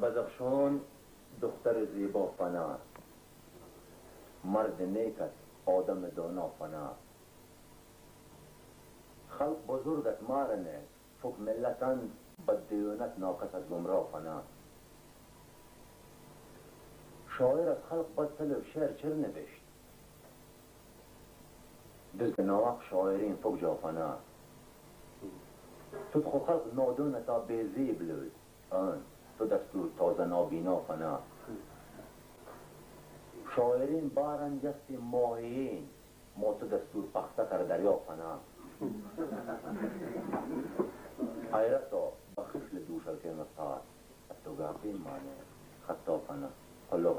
بدخشان دختر زیبا فنا، مرد نیکت آدم دانا فنا. خلق بزرگت مارنه فوق ملتن بد دیونت ناقص از گمراه فنا. شاعر از خلق بدتل و شعر چر نوشت، دز نواق شاعرین فوق جا فنا. تو خو خلق نادون تا بیزی بلوی آن تو دستور تازه نابینا فنا. شاعرین بارن جستی ماهیین ما تو دستور پخته کر دریا فنا. حیرتا بخشل دوشل که نصار اتوگاقی مانه خطا فنا.